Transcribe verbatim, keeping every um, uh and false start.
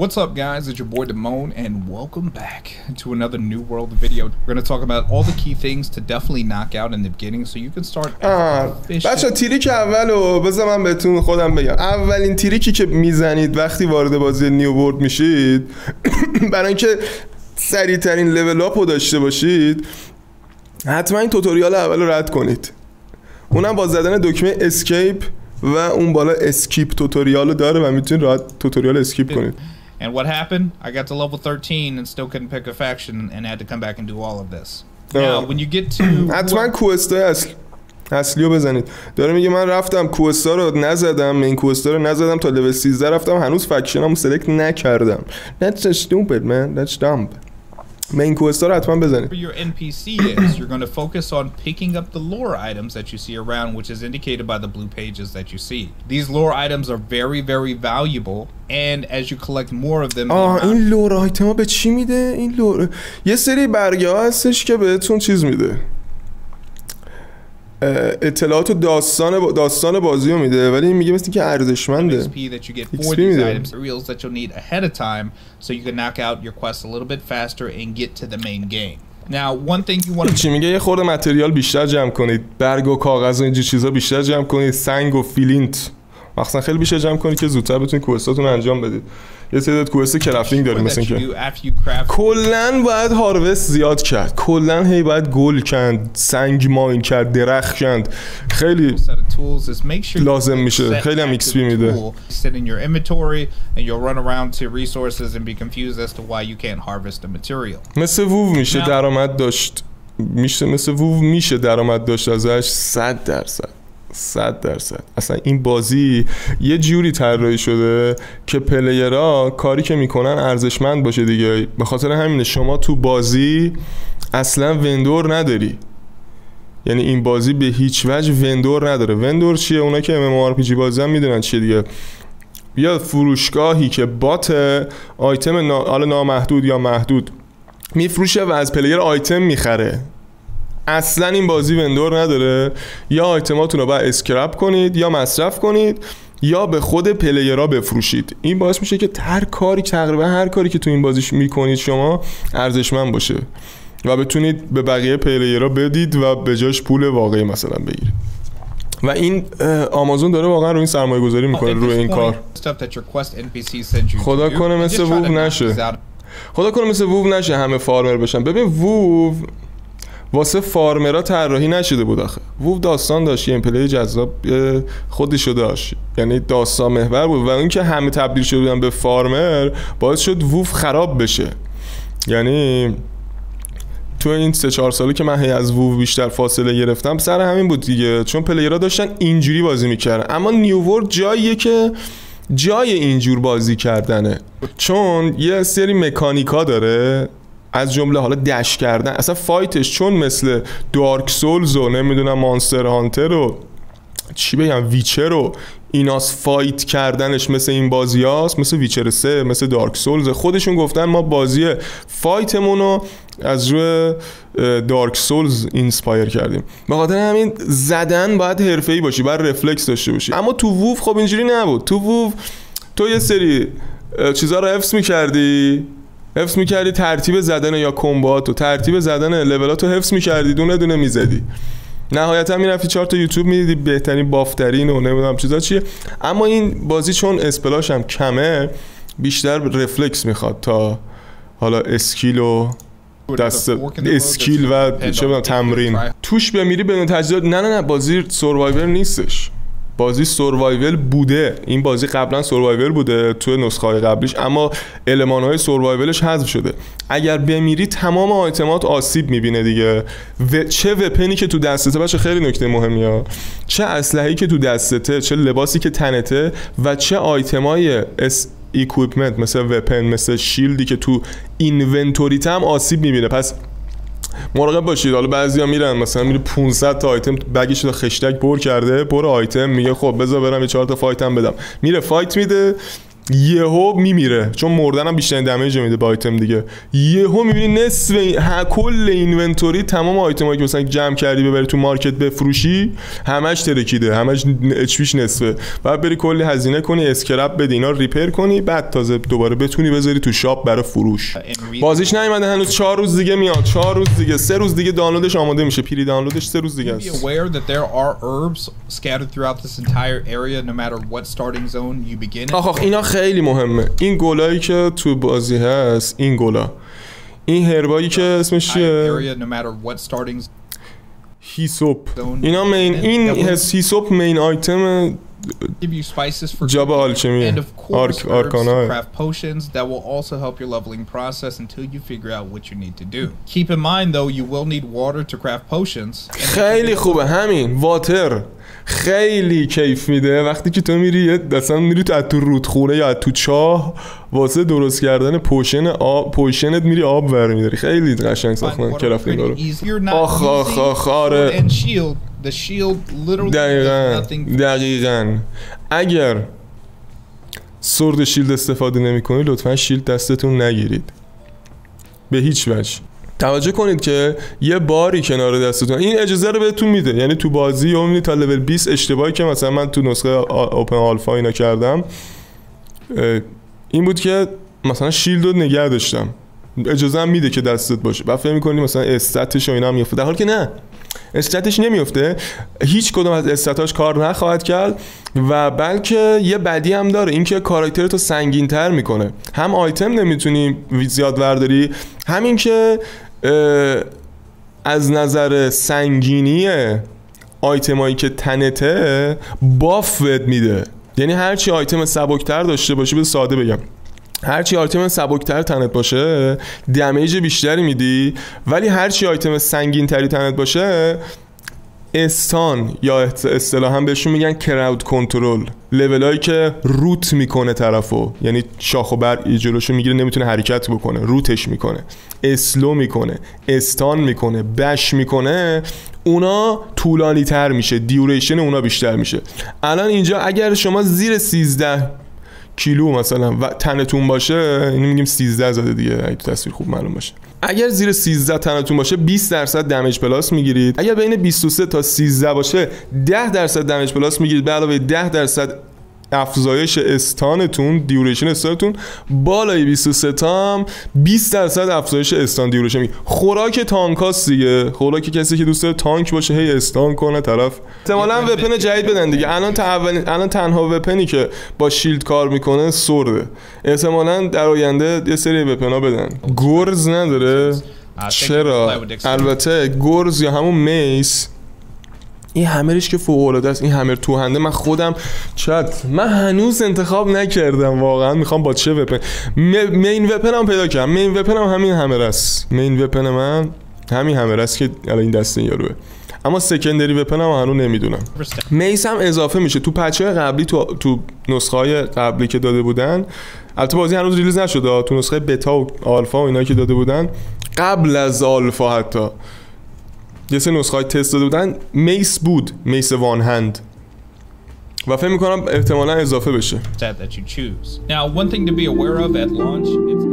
What's up guys, it's your boy Damone and welcome back to another New World video. We're going to talk about all the key things to definitely knock out in the beginning so you can start بچه تریک اولو بذار من بهتون خودم بگم. اولین تریکی که میزنید وقتی وارد بازی نیو ورلد میشید برای اینکه سریع ترین لول اپو داشته باشید حتما این توتوریال اولو رد کنید. اونم با زدن دکمه اسکیپ و اون بالا اسکیپ توتوریالو داره و میتونید راحت توتوریال اسکیپ کنید. And what happened? I got to level thirteen and still couldn't pick a faction and had to come back and do all of this. Now, when you get to حتما کوستای اصل اصلیو بزنید. داره میگه من رفتم کوستا رو نزدم، این کوستا رو نزدم تا لول سیزده رفتم هنوز فکشنامو سلکت نکردم. That's stupid man. That's dumb. main quest رو حتما بزنید. For your N P C is you're going to focus on picking up the lore items that you see around, which is indicated by the blue pages that you see. These lore items are very very valuable and as you collect more of them. آه این لور آیتما به چی میده؟ این لور یه سری برگه ها هستش که بهتون چیز میده. اطلاعات و داستان داستان بازی رو میده ولی میگه مثل که ارزشمنده. X P that you get for these items, reels that you'll need ahead of time, so you can knock out your quest a little bit faster and get to the main game. Now, one thing you want to چی میگه یه خورده متریال بیشتر جمع کنید، برگ و کاغذ و اینجور چیزا بیشتر جمع کنید، سنگ و فیلینت مثلا خیلی بیشتر جمع کنید که زودتر بتونید کوستاتون انجام بدید. یه سری کوست کرافتینگ داریم مثلا که کلا باید هاروست زیاد کرد، کلا هی باید گل کند، سنگ ماین کرد، درخت کند، خیلی لازم میشه، خیلی هم ایکس پی میده. مثل وو میشه درآمد داشت، میشه مثل وو میشه درآمد داشت ازش صد درصد صد درصد. اصلا این بازی یه جوری طراحی شده که پلیرها کاری که میکنن ارزشمند باشه دیگه. به خاطر همینه شما تو بازی اصلا وندور نداری، یعنی این بازی به هیچ وجه وندور نداره. وندور چیه؟ اونا که ام ام او آر پی جی بازی هم میدونن چیه دیگه. یا فروشگاهی که بات آیتم نا... حالا نامحدود یا محدود میفروشه و از پلیر آیتم میخره. اصلا این بازی وندور نداره. یا آیتماتون رو باید اسکرپ کنید یا مصرف کنید یا به خود پلیرها بفروشید. این باعث میشه که هر کاری تقریبا هر کاری که تو این بازی میکنید شما ارزشمند باشه و بتونید به بقیه پلیرها بدید و به جاش پول واقعی مثلا بگیرید. و این آمازون داره واقعا رو این سرمایه گذاری میکنه روی این کار. خدا کنه مثل وو نشه. خدا کنه مثل وو نشه همه فارمر بشن. ببین وو واسه فارمرها طراحی نشده بود آخه. وو داستان داشت، گیم پلی جذاب خودشو داشت، یعنی داستان محور بود و اون که همه تبدیل شده بودن به فارمر باعث شد وو خراب بشه. یعنی تو این سه چهار ساله که من هی از وو بیشتر فاصله گرفتم سر همین بود دیگه، چون پلیرها داشتن اینجوری بازی میکردن. اما نیو ورلد جاییه که جای اینجور بازی کردنه، چون یه سری مکانیکا داره از جمله حالا دش کردن. اصلا فایتش چون مثل دارک سولز و نمیدونم مانستر هانتر و چی بگم ویچر و ایناس فایت کردنش مثل این بازی هاست، مثل ویچر سه، مثل دارک سولز. خودشون گفتن ما بازی فایتمون رو از روی دارک سولز اینسپایر کردیم. به خاطر همین زدن باید حرفه‌ای باشی، باید رفلکس داشته باشی. اما تو وو خب اینجوری نبود. تو وو تو یه سری چیزا رو حفظ می‌کردی حفظ میکردی، ترتیب زدن یا کمبات و ترتیب زدن لولات رو حفظ میکردی، دونه دونه میزدی، نهایتا میرفتی چهار تا یوتیوب میدیدی بهترین بافترین و نمیدونم چیزا چیه. اما این بازی چون اسپلاش هم کمه بیشتر رفلکس میخواد تا حالا اسکیل و دست اسکیل و چه بدونم تمرین. توش بمیری بدون تجهیزات نه نه نه بازی سروایور نیستش. بازی سروایول بوده، این بازی قبلا سروایول بوده تو نسخه های قبلیش، اما المان های سروایولش حذف شده. اگر بمیری تمام آیتمات آسیب میبینه دیگه. و چه وپنی که تو دستته باشه، خیلی نکته مهمیه، چه اسلحه‌ای که تو دستته، چه لباسی که تنته و چه آیتمای اس اکویپمنت مثل وپن مثل شیلدی که تو اینونتوریت هم آسیب میبینه. پس مراقب باشید. حالا بعضیا میرن مثلا میره پانصد تا آیتم بگش تا خشتک پر کرده، پر آیتم، میگه خب بذار برم یه چهار تا فایت هم بدم، میره فایت میده یهو میمیره چون مردن هم بیشترین دمیج میده با آیتم دیگه. یهو میبینی نصف این کل اینونتوری تمام آیتمایی که مثلا جمع کردی ببری تو مارکت بفروشی همش ترکیده، همش اچ پیش نصفه. بعد بری کلی هزینه کنی، اسکرپ بدی، اینا ریپر کنی، بعد تازه دوباره بتونی بذاری تو شاپ برای فروش. بازیش نیومده هنوز، چهار روز دیگه میاد، چهار روز دیگه، سه روز دیگه دانلودش آماده میشه، پری دانلودش سه روز دیگه است. آخ آخ اینا خیلی مهمه. این گلایی که تو بازی هست، این گلا، این هربایی که اسمش چیه؟ هیسوپ. اینا مین، این هیسوپ مین آیتم جاب آلچمی آرک آرکانا. خیلی خوبه همین واتر، خیلی کیف میده وقتی که تو میری مثلا میری تو تو رودخونه یا تو چاه واسه درست کردن پوشن آب، پوشنت میری آب ور میداری. خیلی قشنگ ساختن کرافتینگ رو. آخ آخ آخ آره دقیقاً دقیقاً. اگر سورد شیلد استفاده نمی کنید لطفاً شیلد دستتون نگیرید به هیچ وجه. توجه کنید که یه باری کنار دستتون این اجازه رو بهتون میده. یعنی تو بازی یا میبینید تا لول بیست اشتباهی که مثلا من تو نسخه اوپن آلفا اینا کردم این بود که مثلا شیلد رو نگه داشتم، اجازه هم میده که دستت باشه، بعد فکر می‌کنی مثلا استاتش و اینا هم میفته، در حالی که نه، استاتش نمیفته، هیچ کدوم از استاتاش کار نخواهد کرد و بلکه یه بدی هم داره، اینکه کاراکترتو سنگین‌تر میکنه. هم آیتم نمیتونی زیاد ورداری، همین که از نظر سنگینی آیتمایی که تنته باف بهت میده. یعنی هرچی آیتم سبکتر داشته باشی، به ساده بگم، هرچی آیتم سبکتر تنت باشه دمیج بیشتری میدی، ولی هرچی آیتم سنگین تری تنت باشه استان یا اصطلاحاً بهشون میگن کراود کنترل، لولایی که روت میکنه طرفو، یعنی شاخ و برگ جلوشو میگیره نمیتونه حرکت بکنه، روتش میکنه، اسلو میکنه، استان میکنه، بش میکنه، اونا طولانی تر میشه، دیوریشن اونا بیشتر میشه. الان اینجا اگر شما زیر سیزده کیلو مثلا و تنتون باشه، اینو میگیم سیزده زده دیگه اگه تو تصویر خوب معلوم باشه، اگر زیر سیزده تنتون باشه بیست درصد دمیج پلاس میگیرید. اگر بین بیست و سه تا سیزده باشه ده درصد دمیج پلاس میگیرید به علاوه ده درصد افزایش استانتون، دیوریشن استانتون. بالای بیست و سه تا هم بیست درصد افزایش استان دیوریشن میگیرید. خوراک تانکاست دیگه، خوراک کسی که دوست داره تانک باشه هی استان کنه طرف. احتمالاً وپن جدید بدن دیگه. الان تا اول الان تنها وپنی که با شیلد کار میکنه سورده. احتمالاً در آینده یه سری وپنا بدن. گرز نداره؟ چرا؟ البته گرز یا همون میس، این همرش که فوق العاده است. این همر توهنده من خودم چت من هنوز انتخاب نکردم واقعا میخوام با چه وپن. مین وپن هم پیدا کردم، مین وپن هم همین همر است. مین وپن من همین همر است که الان این دسته یاروه، اما سکندری وپن هم هنوز نمیدونم. میس هم اضافه میشه تو پچ‌های قبلی، تو تو نسخه‌های قبلی که داده بودن. البته بازی هنوز ریلیز نشده، تو نسخه بتا و آلفا و اینا که داده بودن، قبل از آلفا حتی یه سه نسخه های تست داده بودن، میس بود، میس وان هند، و فکر میکنم احتمالا اضافه بشه. Now, one thing to be aware of at launch, it's